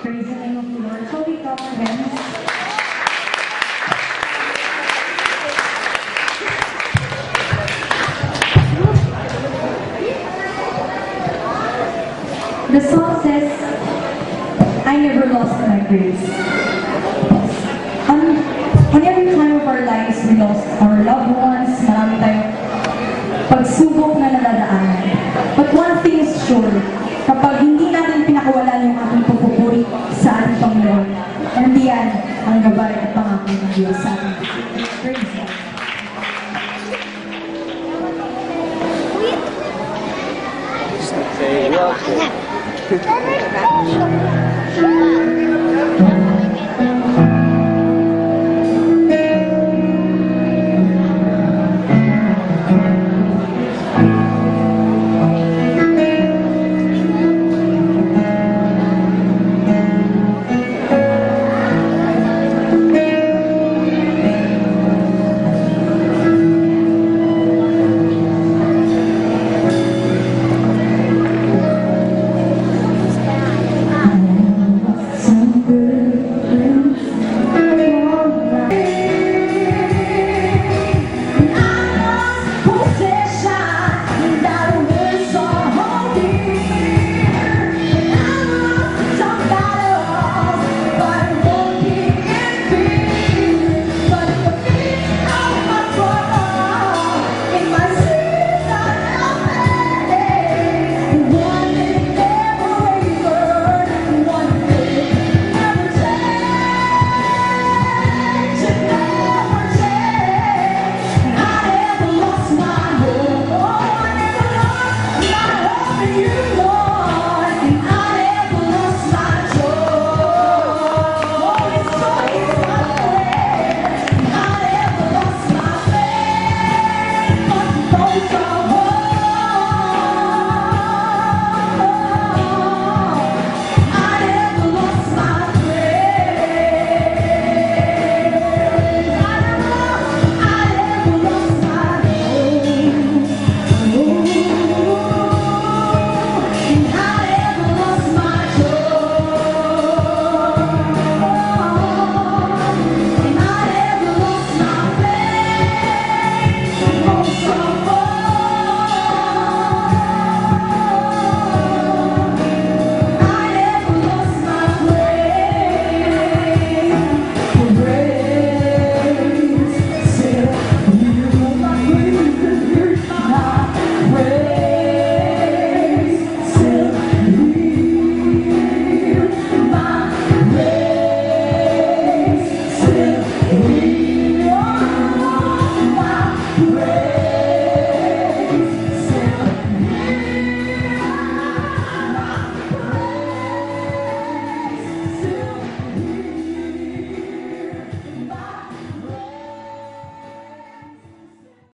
Praise the name of the Lord. Shall we clap our hands? The song says, I never lost my grace. On every time of our lives, we lost our loved ones, marami tayong pagsubok na nadadaanan. But one thing is sure, kapag hindi natin pinakawalan yung ating pagpupuri sa ating Panginoon, nandiyan ang gabay at pangako ng Diyos sa ating praise God. Okay, welcome.